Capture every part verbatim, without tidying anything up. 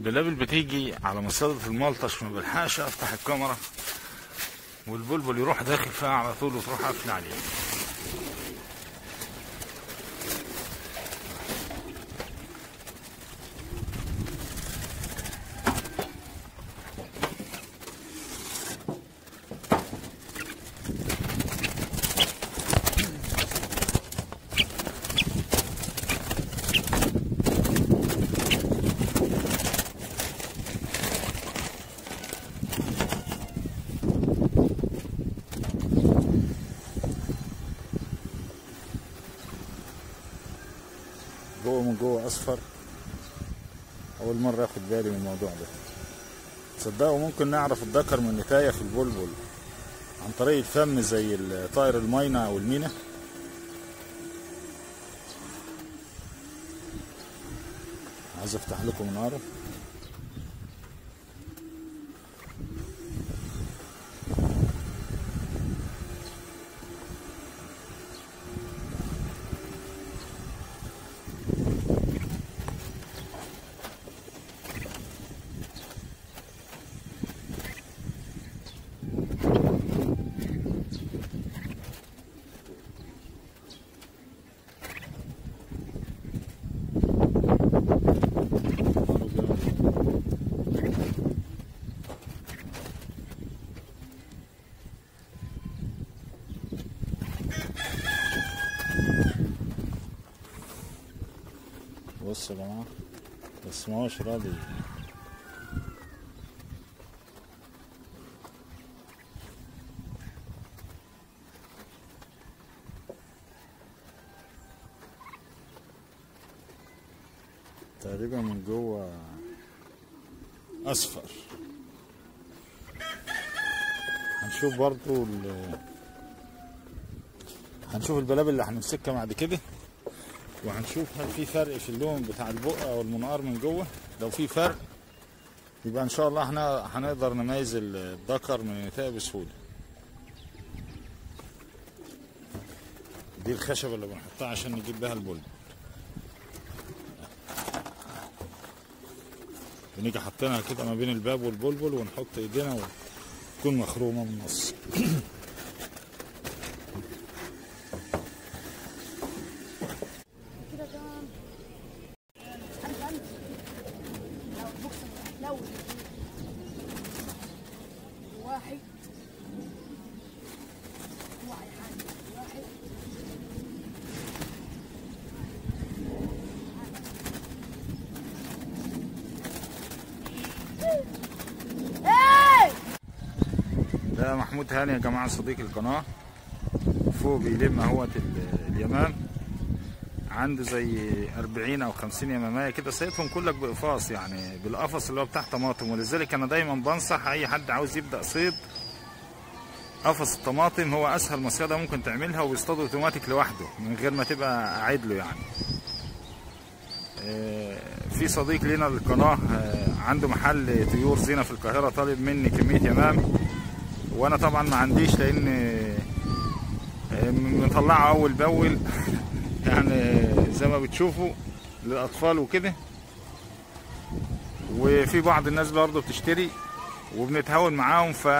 البلابل بتيجي على مصيدة الملطش، ما بلحقش افتح الكاميرا والبلبل يروح داخل فيها على طول وتروح قافله عليه. جوه من جوه اصفر، اول مره اخد بالي من الموضوع ده. تصدقوا ممكن نعرف الذكر من النتايه في البلبل عن طريق الفم زي طائر المينا او المينا. عايز افتح لكم ناره. بصوا يا جماعه، بس ما هوش راضي. تقريبا من جوه اصفر. هنشوف برضو ال... هنشوف البلابل اللي هنمسكها بعد كده، وهنشوف هل في فرق في اللون بتاع البقة او المنقار من جوه. لو في فرق يبقى ان شاء الله احنا هنقدر نميز الذكر من النتاية بسهولة. دي الخشبة اللي بنحطها عشان نجيب بها البلبل. بنيجي حاطينها كده ما بين الباب والبلبل ونحط ايدينا وتكون مخرومة من النص. واحد واحد واحد ده محمود هاني يا جماعة، صديق القناة. فوق بيلم اهوت اليمام، عنده زي أربعين أو خمسين يمامية كده، صيدهم كلك بقفاص، يعني بالقفص اللي هو بتاع طماطم. ولذلك أنا دايما بنصح أي حد عاوز يبدأ صيد قفص الطماطم، هو أسهل مصيدة ممكن تعملها، وبيصطاد اوتوماتيك لوحده من غير ما تبقى قاعد له يعني. في صديق لنا للقناة عنده محل طيور زينة في القاهرة، طالب مني كمية يمام، وأنا طبعا ما عنديش لأن مطلعه أول بأول يعني زي ما بتشوفوا للاطفال وكده. وفي بعض الناس برضه بتشتري وبنتهاون معاهم، ف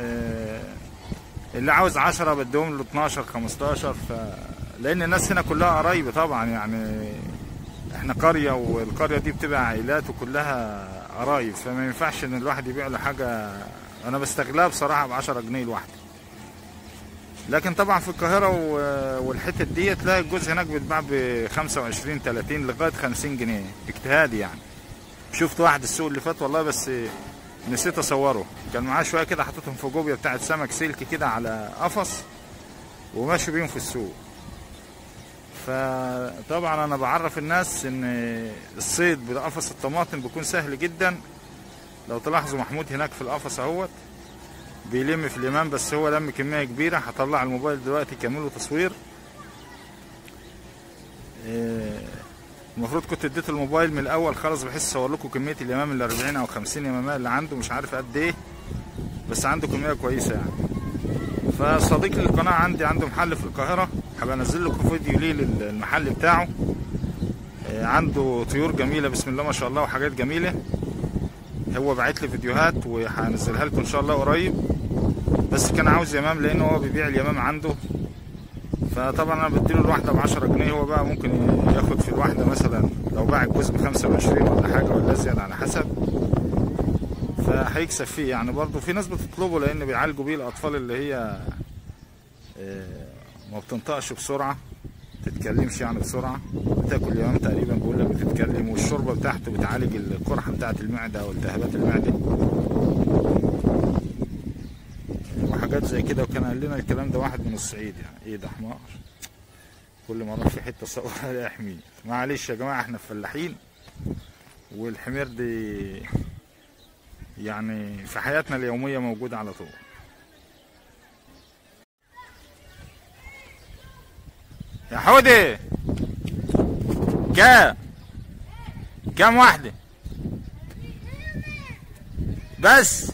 اللي عاوز عشرة بديهم له اتناشر خمستاشر، ف لان الناس هنا كلها قرايب طبعا، يعني احنا قريه والقريه دي بتبقى عائلات وكلها قرايب، فما ينفعش ان الواحد يبيع له حاجه. انا بستغلها بصراحه ب عشرة جنيه الواحده. لكن طبعا في القاهرة والحتت دي تلاقي الجوز هناك بيتباع ب خمسة وعشرين تلاتين لغاية خمسين جنيه اجتهادي يعني. شفت واحد السوق اللي فات والله، بس نسيت اصوره، كان معاه شوية كده حطيتهم في جوبية بتاعت سمك سلك كده على قفص وماشي بيهم في السوق. فطبعا انا بعرف الناس ان الصيد بقفص الطماطم بيكون سهل جدا. لو تلاحظوا محمود هناك في القفص اهوت بيلم في اليمام، بس هو لم كميه كبيره. هطلع الموبايل دلوقتي كامله تصوير. المفروض كنت اديت الموبايل من الاول خالص بحيث اصور لكم كميه اليمام ال أربعين او خمسين يماميه اللي عنده، مش عارف قد ايه، بس عنده كميه كويسه يعني. فصديق للقناه عندي عنده محل في القاهره، هبقى انزل لكم فيديو ليه للمحل بتاعه. عنده طيور جميله بسم الله ما شاء الله وحاجات جميله. هو بعت لي فيديوهات وهنزلها لكم ان شاء الله قريب، بس كان عاوز يمام لانه هو بيبيع اليمام عنده. فطبعا انا بديله الواحده ب عشرة جنيه، هو بقى ممكن ياخد في الواحده مثلا لو باع الجوز ب خمسة وعشرين ولا حاجه ولا زياده على حسب، فهيكسب فيه يعني. برضه في ناس بتطلبه لان بيعالجوا بيه الاطفال اللي هي ما بتنطقش بسرعه، تتكلمش يعني بسرعه، بتاكل يمام تقريبا بيقول لك بتتكلم، والشوربه بتاعته بتعالج القرحه بتاعه المعده والتهابات المعده وحاجات زي كده. وكان قال لنا الكلام ده واحد من الصعيد يعني. ايه ده حمار، كل ما اروح في حته صور الاقي حمير. معلش يا جماعه احنا فلاحين، والحمير دي يعني في حياتنا اليوميه موجوده على طول. يا حودي كام كام واحده بس؟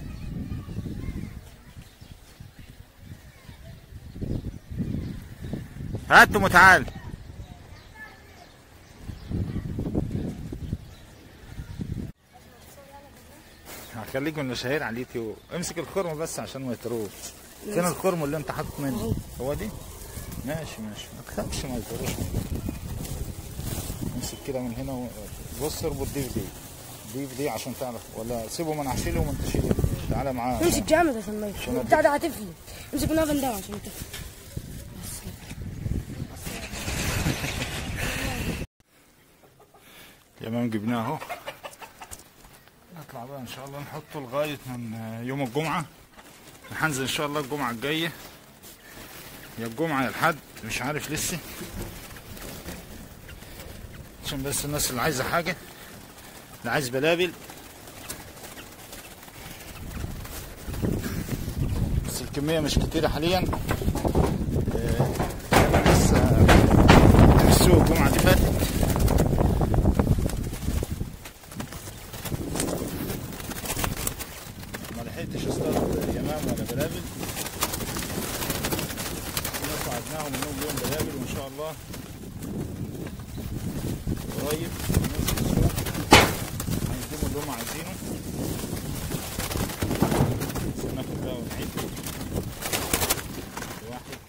هاتهم وتعال. هخليك من المشاهير على اليوتيوب. امسك الخرم بس عشان ما يطروش. فين الخرم اللي انت حاطط منه؟ هو دي؟ ماشي ماشي، ما تخافش ما يطروش. امسك كده من هنا و... بص اربط دي في دي، دي في دي عشان تعرف، ولا سيبهم انا هشيلهم وانت شيلهم. تعالى معايا. امسك جامد عشان ما يفلت. بتاع ده هتفلت. امسك من هذا عشان تفلت. يمام جبناه اهو. نطلع بقى ان شاء الله نحطه لغايه من يوم الجمعه. هنزل ان شاء الله الجمعه الجايه، يا الجمعه يا الحد مش عارف لسه، عشان بس الناس اللي عايزه حاجه، اللي عايز بلابل. بس الكميه مش كتيره حاليا. انا لسه في السوق الجمعه اللي فاتت، ما لحقتش اصطاد يمام ولا بلابل. وعدناهم انهم يوم بلابل، وان شاء الله قريب ننزل السوق هيقدموا اللي هم عايزينه. بس ناخد بقى ونعيد واحد.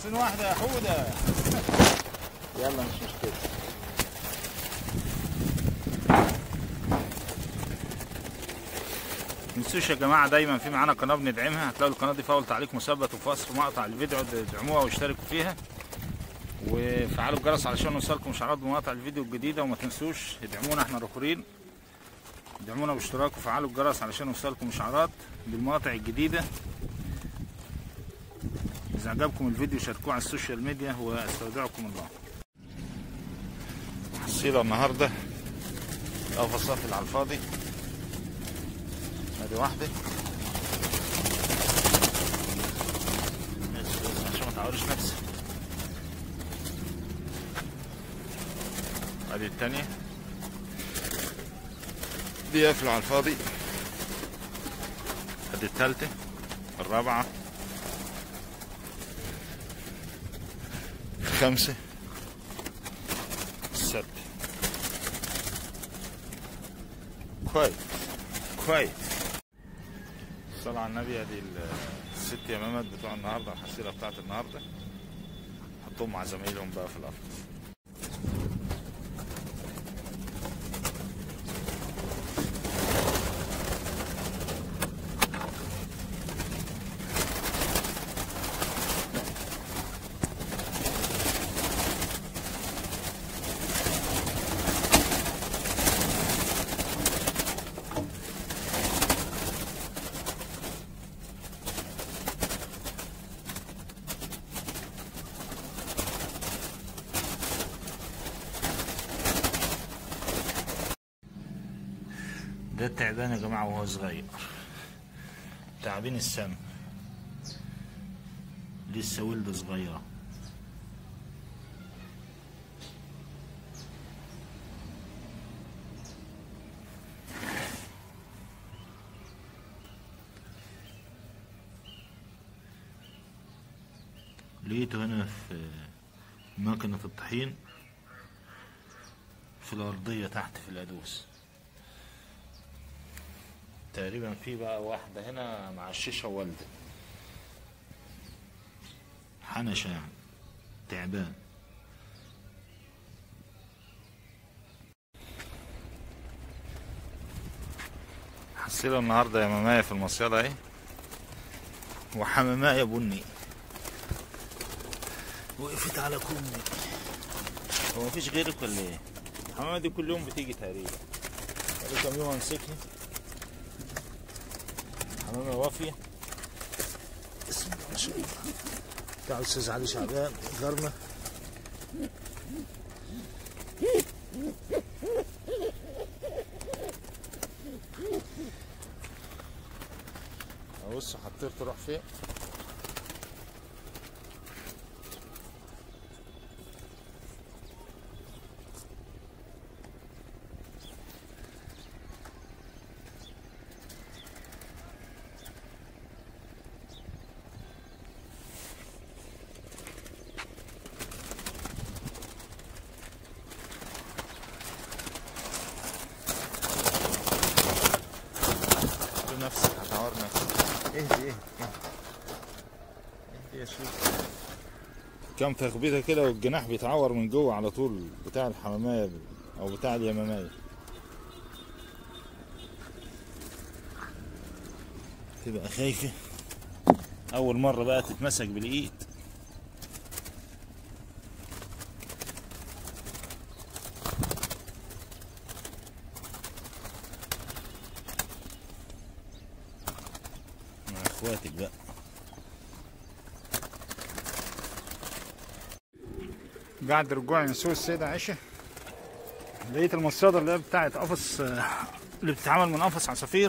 عايزين واحدة يا حودة. يلا مش مشكلة. متنسوش يا جماعة دايما في معانا قناة بندعمها، هتلاقوا القناة دي فاول تعليق مثبت وفي وصف مقطع الفيديو، ادعموها واشتركوا فيها وفعلوا الجرس علشان نوصلكم اشعارات بمقاطع الفيديو الجديدة. وما تنسوش ادعمونا احنا الركورين، ادعمونا باشتراك وفعلوا الجرس علشان نوصلكم اشعارات بالمقاطع الجديدة. إذا عجبكم الفيديو شاركوه على السوشيال ميديا واستودعكم الله. حصيلة النهاردة القفصات اللي على الفاضي، ادي واحدة عشان ما تعورش نفسك، ادي التانية دي قافلة على الفاضي، ادي التالتة الرابعة الخامسة السادسة. كويس كويس. الصلاة على النبي. ادي الست يمامات بتوع النهارده، الحصيلة بتاعت النهارده، حطهم مع زمايلهم بقى في القفص. ده التعبان يا جماعة وهو صغير، تعابين السم لسه ولده صغيرة. لقيته هنا في ماكينة الطحين في الأرضية تحت في الأدوس تقريبا. في بقى واحدة هنا مع الشيشة والدة حنشة يعني تعبان. حصيلة النهاردة يا ماماية في المصيدة اهي، وحماماية بني وقفت على كمي. هو مفيش غيرك ولا ايه؟ الحمامة دي كل يوم بتيجي تقريبا، بقالي كام يوم امسكها. حمامة وافية بسم الله ما شاء الله. بتاع الاستاذ علي شعبان جارنا. بص هتطير تروح فين. نفسك هتعور نفسك. اهدي اهدي اهدي يا شيخ. كام تخبيطه كده والجناح بيتعور من جوه على طول، بتاع الحمامايه او بتاع اليمامايه. تبقى خايفه اول مره بقى تتمسك بالايد. اخواتك بقى. بعد رجوعي من سوق السيدة عائشة لقيت المصيدة اللي هي بتاعت قفص، اللي بتتعمل من قفص عصافير،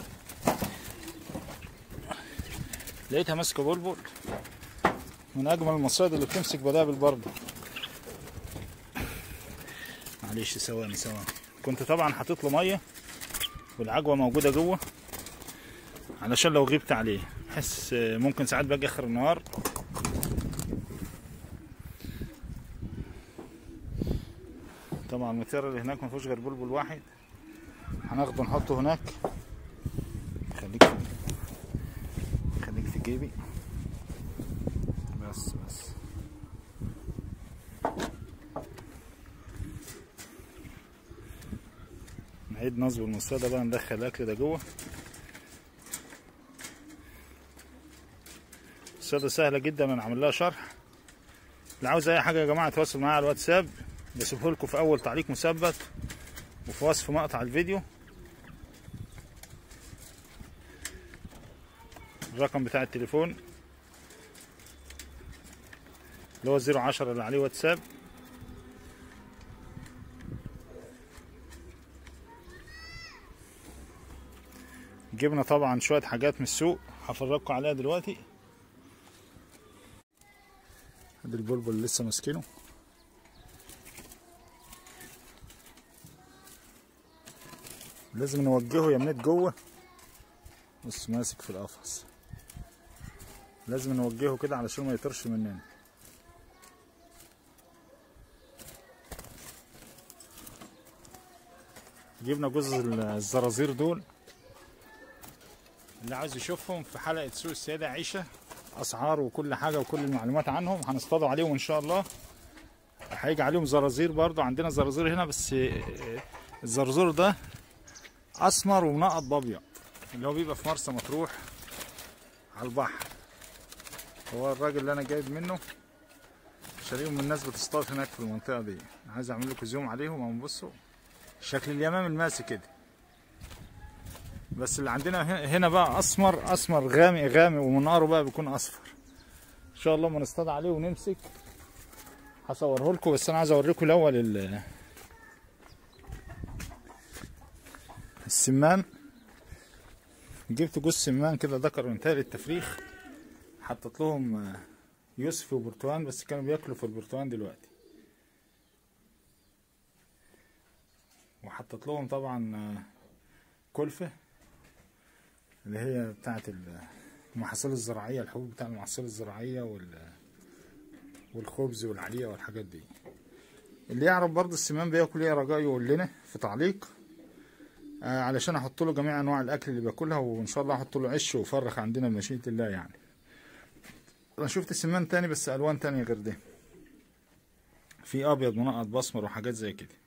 لقيتها ماسكة بلبل من أجمل المصايد اللي بتمسك بدابل برضه. معلش ثواني ثواني. كنت طبعا حاطط له مية والعجوة موجودة جوه علشان لو غبت عليه، بحس ممكن ساعات باجي اخر النهار طبعا المتيار اللي هناك مفيهوش غير بلبل واحد، هناخده نحطه هناك. خليك في خليك في جيبي بس بس نعيد نصب المصطاد بقى، ندخل الاكل ده جوه. المصطاد سهله جدا، انا عامل لها شرح. اللي عاوز اي حاجه يا جماعه تواصل معايا على الواتساب، بسيبه لكم في اول تعليق مثبت وفي وصف مقطع الفيديو. الرقم بتاع التليفون اللي هو زيرو عشرة اللي عليه واتساب. جبنا طبعا شويه حاجات من السوق هفرجكم عليها دلوقتي. ادي البلبل اللي لسه ماسكينه، لازم نوجهه يا منيت جوه. بص ماسك في القفص، لازم نوجهه كده علشان ما يطرش مننا. جبنا جوز الزرازير دول، اللي عايز يشوفهم في حلقة سوق السيدة عيشة، اسعار وكل حاجة وكل المعلومات عنهم هنصطادوا عليهم ان شاء الله. هيجي عليهم زرازير برضو، عندنا زرازير هنا بس الزرزور ده اسمر ومنقط بابيض، اللي هو بيبقى في مرسى مطروح على البحر. هو الراجل اللي انا جايب منه شاريهم من الناس بتصطاد هناك في المنطقة دي. عايز اعمل لكم زوم عليهم اهو، بصوا شكل اليمام الماسي كده. بس اللي عندنا هنا بقى اسمر اسمر غامق غامق، ومنقاره بقى بيكون اصفر. ان شاء الله ما نصطاد عليه ونمسك هصوره لكم، بس انا عايز اوريكم الاول السمان. جبت جوز سمان كده ذكر وانتهى للتفريخ، حطيت لهم يوسف وبرتقان، بس كانوا بياكلوا في البرتقان دلوقتي. وحطيت لهم طبعا كلفه اللي هي بتاعت المحاصيل الزراعيه، الحبوب بتاع المحاصيل الزراعيه والخبز والعليقه والحاجات دي. اللي يعرف برضه السمان بياكل ايه يا رجاء يقول لنا في تعليق، آه علشان احط له جميع انواع الاكل اللي باكلها، وان شاء الله احط له عش وفرخ عندنا بمشيئه الله. يعني انا شفت سمان تاني بس الوان تانية غير ده، في ابيض منقط باسمر وحاجات زي كده.